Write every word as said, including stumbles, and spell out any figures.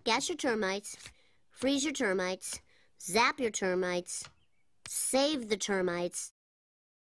gas your termites, freeze your termites, zap your termites, save the termites.